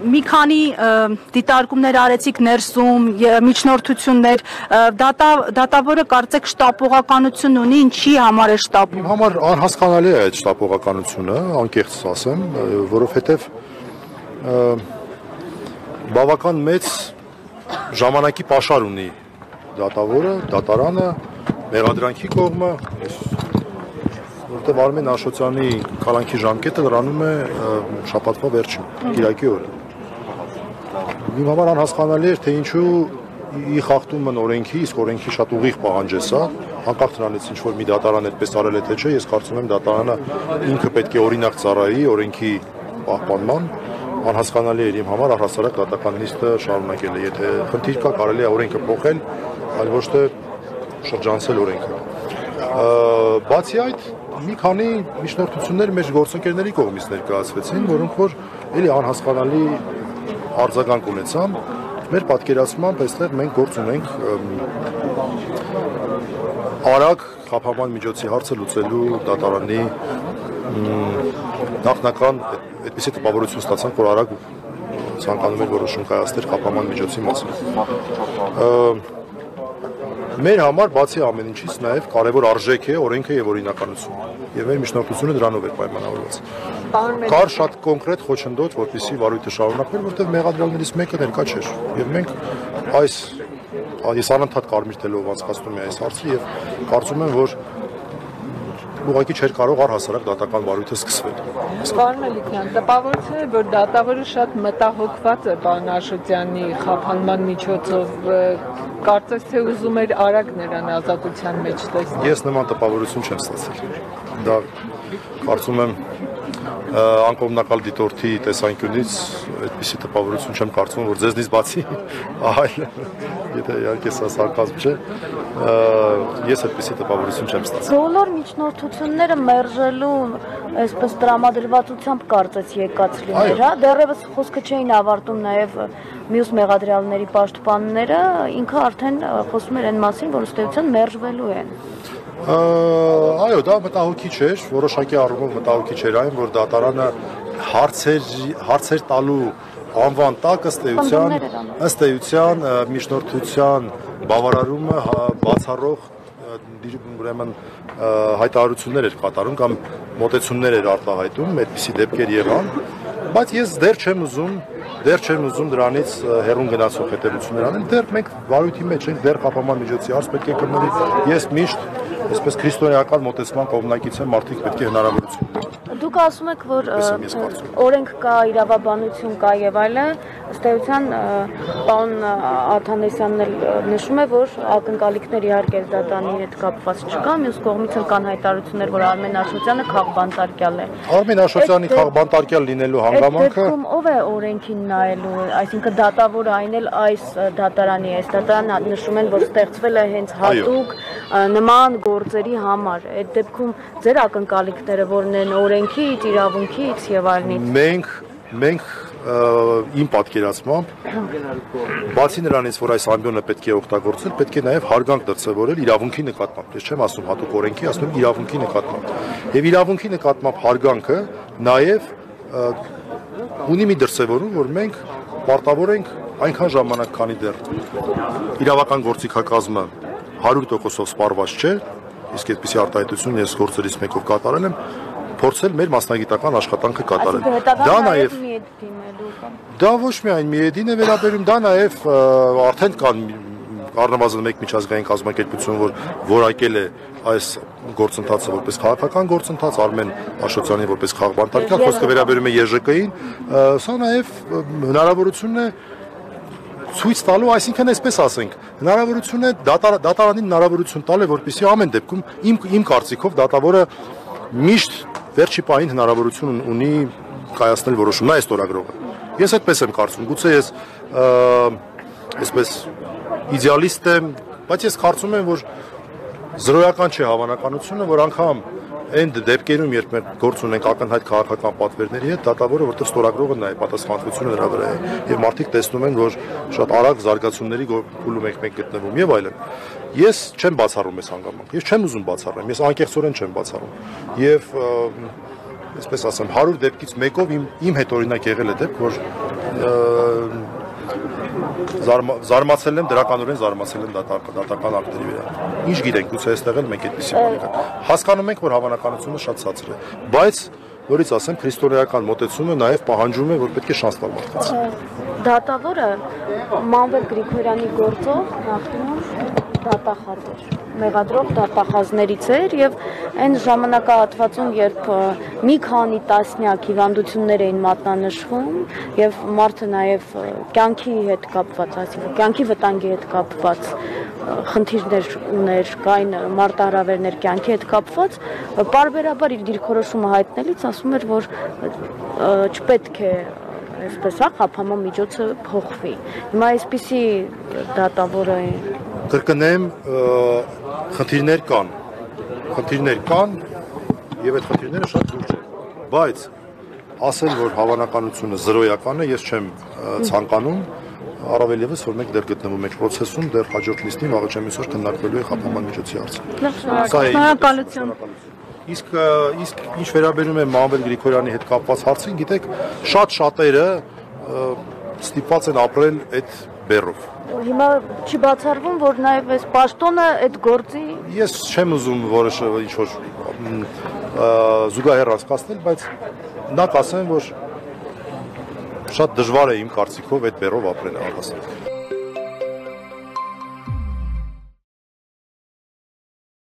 մի քանի դիտարկումներ արեցիք ներսում, միջնորդություններ, դատավորը կարծեք շտապողականություն ունի, ինչի համար է շտապում։ Իմ համար անհասկանալի է այդ շտապողականությունը, անկեղծ ասեմ, որովհետև բավական մեծ ժամանակի պաշար ունի դատավորը, դատարանը, մեղադրանքի կողմը, որտեղ Արմեն Աշոտյանի կալանքի ժամկետը լրանում է շաբաթվա վերջին, կիրակի օրը։ Իմ համար անհասկանալի էր, թե ինչու ի խախտում են օրենքի, իսկ օրենքի շատ ուղիղ պահանջ է սա, անկախ նրանից ինչ որ մի դատարան այդպես արել է թե չէ, ես կարծում եմ դատարանը ինքը պետք է օրինակ ծառայի օրենքի պահպանման, անհասկանալի էր իմ համար առհասարակ դատական նիստը շարունակելը, եթե խնդիր կա, կարելի է օրենքը փոխել, այլ ոչ թե շրջանցել օրենքը։ Բացի այդ, մի քանի միջնորդություններ մեր գործընկերների կողմից ներկայացվեցին, որոնք որ էլի անհասկանալի արձագանք ունեցան, մեր պատկերացմամբ այստեղ մենք գործ ունենք արագ խափանման միջոցի հարցը լուծելու դատարանի նախնական այդպիսի տպավորություն ստացանք, որ արագ ցանկանում էր որոշում կայացնել խափանման միջոցի մասին։ Մեր համար բացի ամեն ինչից նաև կարևոր արժեք է օրենքը եւ օրինականությունը։ Եվ մեր միջնորդությունը դրանով է պայմանավորված։ Կար շատ կոնկրետ խոչընդոտ, որպեսզի վարույթը շարունակվեր, որտեղ մեղադրյալներից մեկը ներկա չէր։ Եվ մենք ես անընդհատ կարմիր թելով անցկացնում եմ այս հարցը եւ կարծում եմ, որ ուղղակի չէր կարող առհասարակ դատական վարույթը սկսվել։ Պարոն Մելիքյան, տպավորություն է, որ դատավորը շատ մտահոգված է պարոն Աշոտյանի խափանման միջոցով, կարծես թե ուզում էր արագ նրան ազատության մեջ տեսնել։ Ես նման տպավորություն չեմ ստացել։ Դա կարծում եմ անկողմնակալ դիտորդի տեսանկյունից այդպիսի տպավորություն չեմ կարծում, որ ձեզնից բացի այլ եթե իհարկե սա սարկազմ չէ, ես այդպիսի տպավորություն չեմ ստացել։ Բոլոր միջնորդությունները մերժելու այսպես տրամադրվածությամբ կարծես եկած լիներ, հա, դեռևս խոսքը չէին ավարտում նաև մյուս մեղադրյալների պաշտպանները, ինքը արդեն խոսում էր այն մասին, որ ըստ էության մերժվելու են։ Այո, դա մտահոգիչ էր, որոշակի առումով մտահոգիչ էր այն, որ դատարանը հարցեր տալու անվան տակ ըստ էության միջնորդության բավարարումը բացառող ուրեմն հայտարարություններ էր կատարում կամ մոտեցումներ էր արտահայտում, այդպիսի դեպքեր եղան, բայց ես դեռ չեմ ուզում դրանից հեռուն գնացող հետևություններ անել, դեռ մենք վարույթի մեջ ենք, դեռ խափանման միջոցի հարց պետք է քննվի, ես միշտ այսպես քրիստոնեական մոտեցման կողմնակից եմ, մարդիկ պետք է հնարավորություն։ Դուք ասում եք, որ օրենք կա, իրավաբանություն կա եւ այլն, ըստ էության պարոն Աթանեսյանն էլ նշում է, որ ակնկալիքներ իհարկե դատանի հետ կապված չկա, մյուս կողմից էլ կան հայտարարություններ, որ Արմեն Աշոտյանը քաղբանտարկյալ է։ Արմեն Աշոտյանի քաղբանտարկյալ լինելու հանգամանքը ով է օրենքին նայելու, այսինքն դատավորը այն էլ այս դատարանի է, այս դատարանը նշում են, որ ստեղծվել է հենց հատուկ նման գործերի համար։ Այդ դեպքում ձեր ակնկալիքները որն են օրենքից, իրավունքից եւ այլնից։ Մենք իմ պատկերացմամբ բացի նրանից, որ այս ամբիոնը պետք է օգտագործել, պետք է նաև հարգանք դրսևորել իրավունքի նկատմամբ։ Ես չեմ ասում հատուկ օրենքի, ասում եմ իրավունքի նկատմամբ։ Եվ իրավունքի նկատմամբ հարգանքը նաև ունի մի դրսևորում, որ մենք պարտավոր ենք այնքան ժամանակ, քանի դեռ իրավական գործիքակազմը 100%-ով սպառված չէ, իսկ այդպիսի արտահայտություն ես գործերից մեկով կատարել եմ, փորձել մեր մասնագիտական աշխատանքը կատարել։ Դա ոչ միայն միեդին է վերաբերում, դա նաև արդեն կան առնվազն մեկ միջազգային կազմակերպություն, որ որակել է այս գործընթացը որպես քաղաքական գործընթաց, Արմեն Աշոտյանի որպես քաղբանտարկյալ, խոսքը վերաբերում է ԵԺԿ-ին, սա նաև հնարավորություն է ցույց տալու, այսինքն այսպես ասենք, հնարավորություն է դատարանին հնարավորություն տալ է, որպեսզի ամեն դեպքում իմ կարծիքով դատավորը միշտ վերջի պահին հնարավորություն ունի կայացնել որոշում, նա է ստորագրողը։ Ես այդպես եմ կարծում, գուցե ես այսպես իդեալիստ եմ, բայց ես կարծում եմ, որ զրոյական չէ հավանականությունը, որ անգամ այն դեպքերում, երբ մենք գործ ունենք ակնհայտ քաղաքական պատվերների հետ, դատավորը որտեղ ստորագրողը նա է, պատասխանատվությունը նրա վրա է, եւ մարդիկ տեսնում են, որ շատ արագ զարգացումների փուլում ենք մենք գտնվում եւ այլն։ Ես չեմ բացառում այս հանգամանքը, ես չեմ ուզում բացառեմ, ես անկեղծորեն չեմ բացառում։ Եվ այսպես ասեմ, 100 դեպքից մեկով իմ հետ օրինակ եղել է դեպք, որ զարմացել եմ, դրականորեն զարմացել եմ դատական ակտերի վրա։ Ինչ գիտենք, գուցե այստեղ էլ մենք այդպիսի բան կա։ Հասկանում ենք, որ հավանականությունը շատ ցածր է, բայց նորից ասեմ, քրիստոնեական մոտեցումը նաև պահանջում է, որ պետք է շանս տալ մարդկանց։ Դատավորը Մանվել Գրիգորյանի գործով նախնում դատախազ էր, մեղադրող դատախազներից էր եւ այն ժամանակահատվածում, երբ մի քանի տասնյակ հիվանդություններ էին մատնանշվում եւ մարդը նաեւ կյանքի հետ կապված, այսինքն կյանքի վտանգի հետ կապված խնդիրներ ուներ, կային մարտահրավերներ կյանքի հետ կապված, պարբերաբար իր դիրքորոշումը հայտնելիս ասում էր, որ չպետք է այսպես խափանման միջոցը փոխվի։ Հիմա այսպիսի դատավորը կրկնեմ, խնդիրներ կան եւ այդ խնդիրները շատ լուրջ են, բայց ասել, որ հավանականությունը զրոյական է, ես չեմ ցանկանում, առավել եւս, որ մենք դեռ գտնվում ենք process-ում, դեռ հաջորդ նիստին վաղը չեմ այսօր քննարկվելու է խափանման միջոցի հարցը։ Շնորհակալություն։ Իսկ ինչ վերաբերում է Մանվել Գրիգորյանի հետ կապված հարցին, գիտեք, շատերը ստիպված են ապրել այդ բեռով։ Հիմա չի բացառվում, որ նաև այս պաշտոնը այդ գործի Ես չեմ ուզում որոշը ինչ որ զուգահեռ անցկացնել, բայց նա կասեմ, որ շատ դժվար է իմ կարծիքով այդ բեռով ապրել առհասարակ։